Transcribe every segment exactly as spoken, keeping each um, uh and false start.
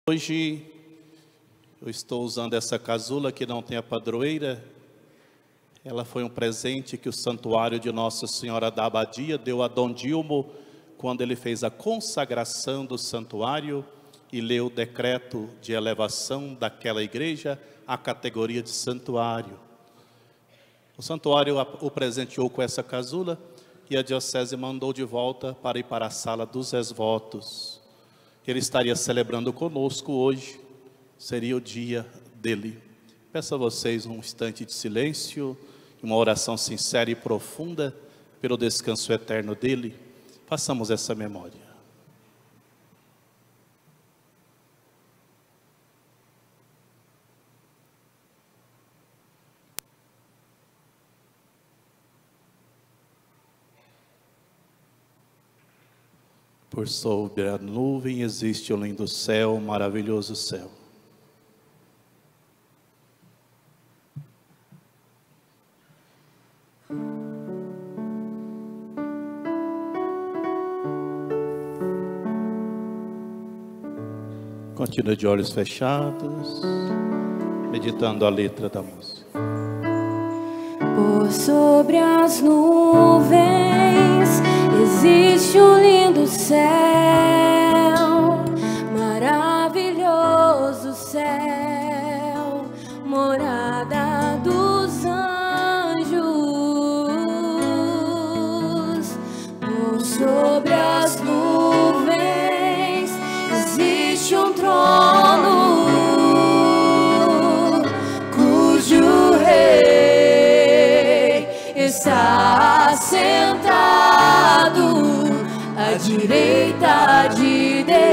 Hoje eu estou usando essa casula que não tem a padroeira. Ela foi um presente que o santuário de Nossa Senhora da Abadia deu a Dom Dilmo quando ele fez a consagração do santuário e leu o decreto de elevação daquela igreja à categoria de santuário. O santuário o presenteou com essa casula e a diocese mandou de volta para ir para a sala dos exvotos. Ele estaria celebrando conosco hoje, seria o dia dele. Peço a vocês um instante de silêncio, uma oração sincera e profunda pelo descanso eterno dele. Façamos essa memória. Por sobre a nuvem existe um lindo céu, um maravilhoso céu. Continue de olhos fechados, meditando a letra da música. Por sobre as nuvens existe um lindo céu, maravilhoso céu, morada dos anjos. Por sobre as nuvens existe um trono, cujo rei está sentado à direita de Deus.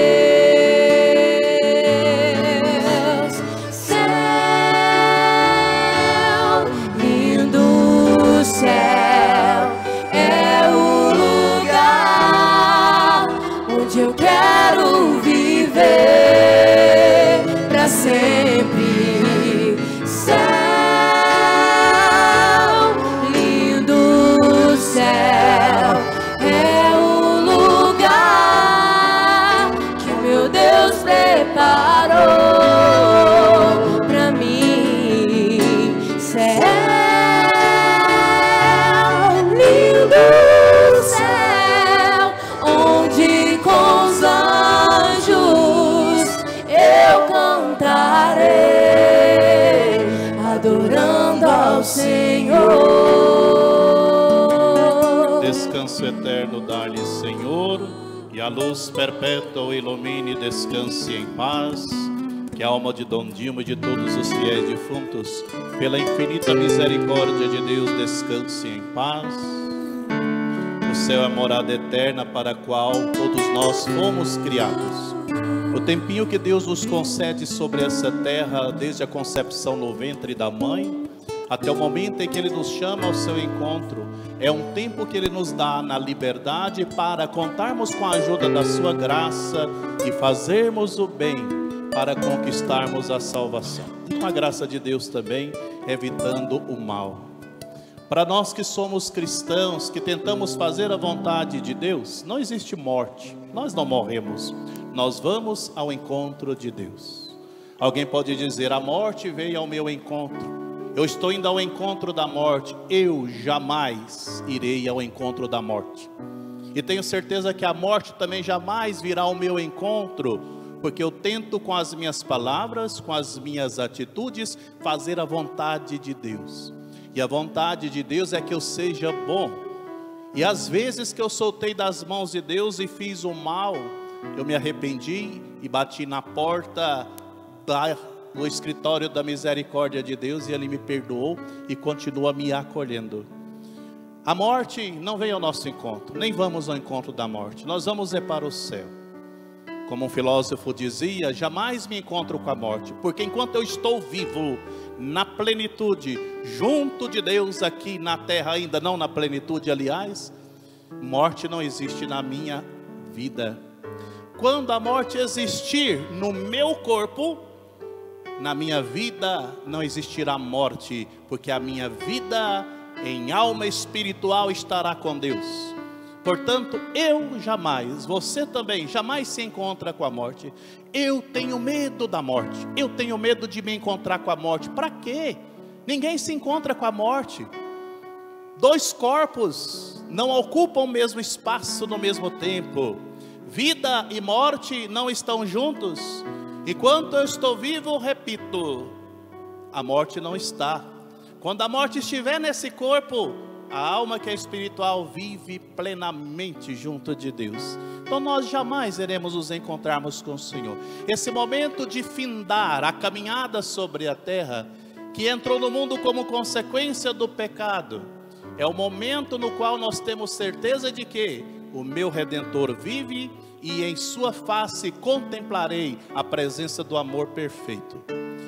Céu, lindo céu, é o lugar onde eu quero viver para sempre. Céu, lindo céu, é o lugar que o meu Deus preparou para mim. Céu, lindo céu, onde com os anjos eu cantarei, adorando ao Senhor. Descanso eterno dá-lhe, Senhor, e a luz perpétua o ilumine. Descanse em paz, que a alma de Dom Dilmo e de todos os fiéis defuntos, pela infinita misericórdia de Deus, descanse em paz. O céu é a morada eterna para a qual todos nós fomos criados. O tempinho que Deus nos concede sobre essa terra, desde a concepção no ventre da mãe, até o momento em que Ele nos chama ao seu encontro, é um tempo que Ele nos dá na liberdade para contarmos com a ajuda da sua graça e fazermos o bem para conquistarmos a salvação. E com a graça de Deus também, evitando o mal. Para nós que somos cristãos, que tentamos fazer a vontade de Deus, não existe morte, nós não morremos, nós vamos ao encontro de Deus. Alguém pode dizer, a morte veio ao meu encontro, eu estou indo ao encontro da morte. Eu jamais irei ao encontro da morte, e tenho certeza que a morte também jamais virá ao meu encontro, porque eu tento com as minhas palavras, com as minhas atitudes, fazer a vontade de Deus. E a vontade de Deus é que eu seja bom. E às vezes que eu soltei das mãos de Deus e fiz o mal, eu me arrependi e bati na porta da, do escritório da misericórdia de Deus, e Ele me perdoou e continua me acolhendo. A morte não veio ao nosso encontro, nem vamos ao encontro da morte, nós vamos é para o céu. Como um filósofo dizia, jamais me encontro com a morte, porque enquanto eu estou vivo, na plenitude, junto de Deus aqui na terra, ainda não na plenitude, aliás, morte não existe na minha vida. Quando a morte existir no meu corpo, na minha vida não existirá morte, porque a minha vida em alma espiritual estará com Deus. Portanto, eu jamais, você também, jamais se encontra com a morte. Eu tenho medo da morte, eu tenho medo de me encontrar com a morte. Para quê? Ninguém se encontra com a morte. Dois corpos não ocupam o mesmo espaço no mesmo tempo. Vida e morte não estão juntos. Enquanto eu estou vivo, repito, a morte não está. Quando a morte estiver nesse corpo, a alma que é espiritual vive plenamente junto de Deus. Então nós jamais iremos nos encontrarmos com o Senhor. Esse momento de findar a caminhada sobre a terra, que entrou no mundo como consequência do pecado, é o momento no qual nós temos certeza de que o meu Redentor vive e em sua face contemplarei a presença do amor perfeito.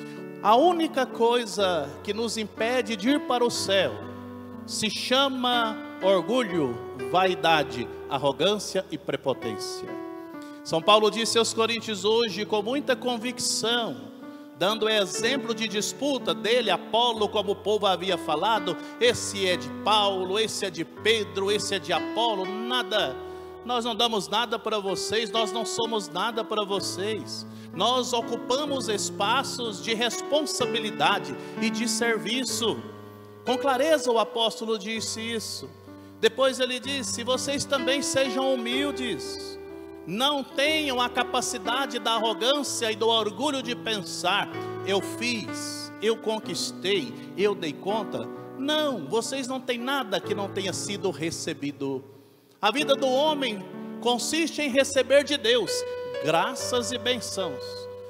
A única coisa que nos impede de ir para o céu se chama orgulho, vaidade, arrogância e prepotência. São Paulo disse aos Coríntios hoje com muita convicção, dando exemplo de disputa dele, Apolo, como o povo havia falado, esse é de Paulo, esse é de Pedro, esse é de Apolo, nada, nós não damos nada para vocês, nós não somos nada para vocês, nós ocupamos espaços de responsabilidade e de serviço. Com clareza o apóstolo disse isso. Depois ele disse, vocês também sejam humildes, não tenham a capacidade da arrogância e do orgulho de pensar, eu fiz, eu conquistei, eu dei conta. Não, vocês não têm nada que não tenha sido recebido. A vida do homem consiste em receber de Deus graças e bênçãos.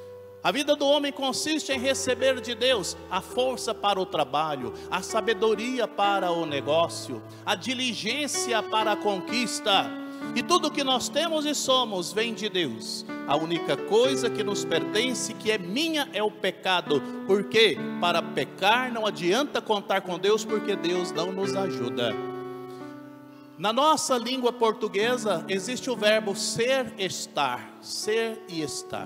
A vida do homem consiste em receber de Deus a força para o trabalho, a sabedoria para o negócio, a diligência para a conquista. E tudo que nós temos e somos vem de Deus. A única coisa que nos pertence, que é minha, é o pecado. Porque para pecar não adianta contar com Deus, porque Deus não nos ajuda. Na nossa língua portuguesa existe o verbo ser, estar, ser e estar.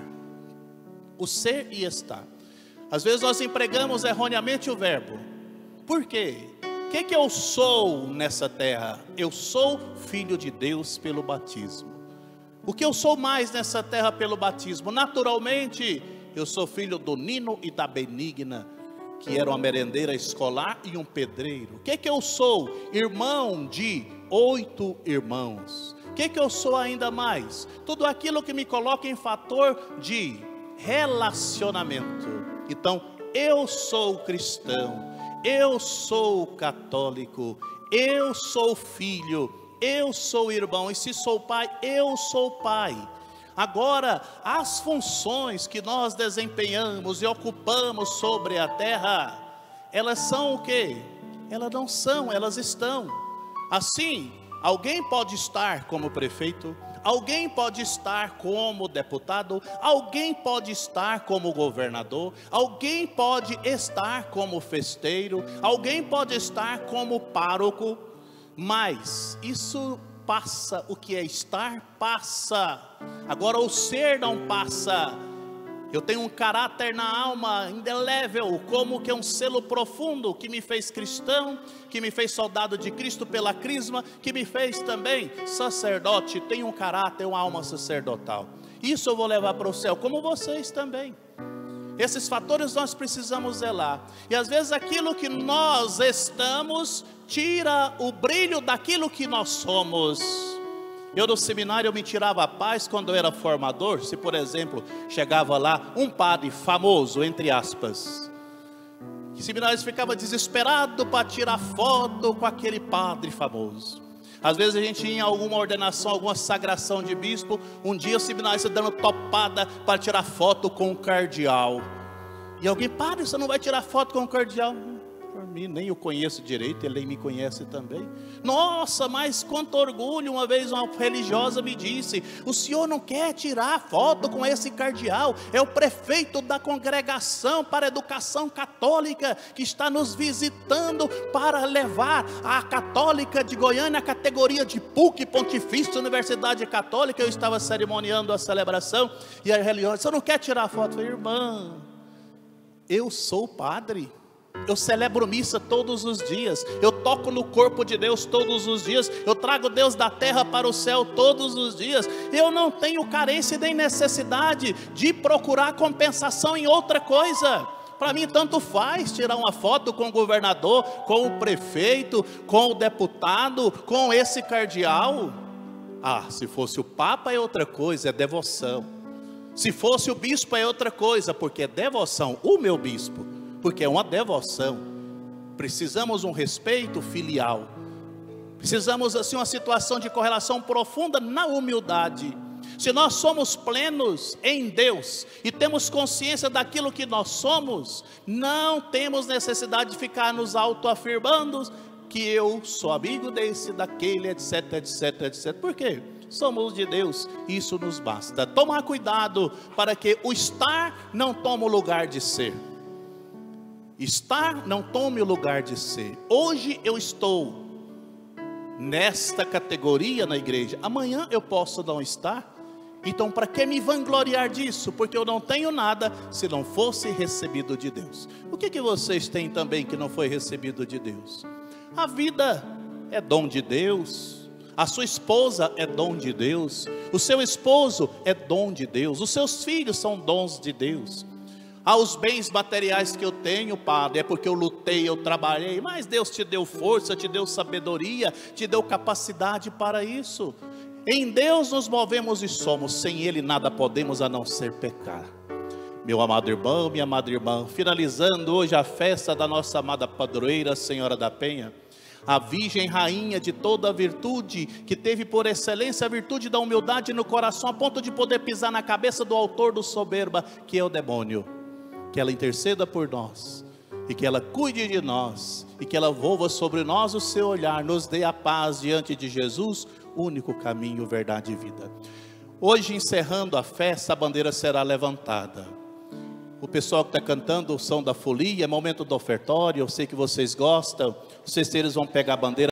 O ser e estar. Às vezes nós empregamos erroneamente o verbo. Por quê? O que, que eu sou nessa terra? Eu sou filho de Deus pelo batismo. O que eu sou mais nessa terra pelo batismo? Naturalmente, eu sou filho do Nino e da Benigna, que era uma merendeira escolar e um pedreiro. O que, que eu sou? Irmão de oito irmãos. O que, que eu sou ainda mais? Tudo aquilo que me coloca em fator de relacionamento. Então, eu sou cristão. Eu sou católico, eu sou filho, eu sou irmão, e se sou pai, eu sou pai. Agora, as funções que nós desempenhamos e ocupamos sobre a terra, elas são o quê? Elas não são, elas estão. Assim, alguém pode estar como prefeito, alguém pode estar como deputado, alguém pode estar como governador, alguém pode estar como festeiro, alguém pode estar como pároco, mas isso passa, o que é estar passa, agora o ser não passa. Eu tenho um caráter na alma indelével, como que é um selo profundo, que me fez cristão, que me fez soldado de Cristo pela crisma, que me fez também sacerdote. Tenho um caráter, uma alma sacerdotal. Isso eu vou levar para o céu, como vocês também. Esses fatores nós precisamos zelar. E às vezes aquilo que nós estamos tira o brilho daquilo que nós somos. Eu no seminário eu me tirava a paz quando eu era formador. Se por exemplo chegava lá um padre famoso, entre aspas, que seminários ficava desesperado para tirar foto com aquele padre famoso. Às vezes a gente ia em alguma ordenação, alguma sagração de bispo. Um dia o seminário dando topada para tirar foto com o cardeal. E alguém, padre, você não vai tirar foto com o cardeal? Por mim, nem eu conheço direito, ele nem me conhece também. Nossa, mas quanto orgulho. Uma vez uma religiosa me disse, o senhor não quer tirar foto com esse cardeal? É o prefeito da congregação para a educação católica, que está nos visitando para levar a católica de Goiânia à categoria de P U C, Pontifícia Universidade Católica. Eu estava cerimoniando a celebração, e a religiosa, você não quer tirar foto? Eu falei, irmã, eu sou padre. Eu celebro missa todos os dias, eu toco no corpo de Deus todos os dias, eu trago Deus da terra para o céu todos os dias. Eu não tenho carência nem necessidade de procurar compensação em outra coisa. Para mim tanto faz tirar uma foto com o governador, com o prefeito, com o deputado, com esse cardeal. Ah, se fosse o Papa é outra coisa, é devoção. Se fosse o bispo é outra coisa, porque é devoção. O meu bispo, porque é uma devoção. Precisamos um respeito filial. Precisamos assim uma situação de correlação profunda na humildade. Se nós somos plenos em Deus e temos consciência daquilo que nós somos, não temos necessidade de ficar nos autoafirmando que eu sou amigo desse, daquele, etc, etc, etc. Por quê? Somos de Deus, isso nos basta. Tomar cuidado para que o estar não tome o lugar de ser. Estar não tome o lugar de ser. Hoje eu estou nesta categoria na igreja, amanhã eu posso não estar. Então para que me vangloriar disso? Porque eu não tenho nada se não fosse recebido de Deus. O que que vocês têm também que não foi recebido de Deus? A vida é dom de Deus, a sua esposa é dom de Deus, o seu esposo é dom de Deus, os seus filhos são dons de Deus. Ah, os bens materiais que eu tenho, Padre, é porque eu lutei, eu trabalhei, mas Deus te deu força, te deu sabedoria, te deu capacidade para isso. Em Deus nos movemos e somos, sem Ele nada podemos a não ser pecar. Meu amado irmão, minha amada irmã, finalizando hoje a festa da nossa amada padroeira, Senhora da Penha, a Virgem Rainha de toda a virtude, que teve por excelência a virtude da humildade no coração, a ponto de poder pisar na cabeça do autor do soberba, que é o demônio. Que ela interceda por nós, e que ela cuide de nós, e que ela volva sobre nós o seu olhar, nos dê a paz diante de Jesus, único caminho, verdade e vida. Hoje, encerrando a festa, a bandeira será levantada. O pessoal que está cantando o som da folia, é momento do ofertório, eu sei que vocês gostam, os festeiros vão pegar a bandeira.